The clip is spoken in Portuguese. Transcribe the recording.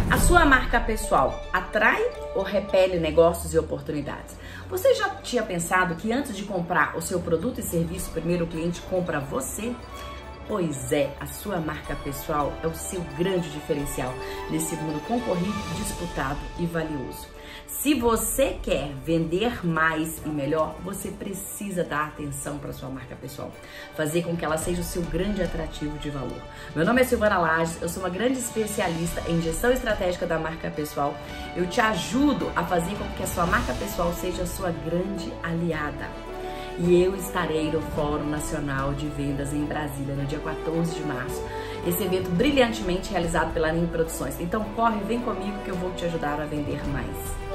A sua marca pessoal atrai ou repele negócios e oportunidades? Você já tinha pensado que antes de comprar o seu produto e serviço, primeiro o cliente compra você? Pois é, a sua marca pessoal é o seu grande diferencial nesse mundo concorrido, disputado e valioso. Se você quer vender mais e melhor, você precisa dar atenção para sua marca pessoal, fazer com que ela seja o seu grande atrativo de valor. Meu nome é Silvana Lages, eu sou uma grande especialista em gestão estratégica da marca pessoal. Eu te ajudo a fazer com que a sua marca pessoal seja a sua grande aliada. E eu estarei no Fórum Nacional de Vendas em Brasília, no dia 14 de março. Esse evento brilhantemente realizado pela NIM Produções. Então corre, vem comigo que eu vou te ajudar a vender mais.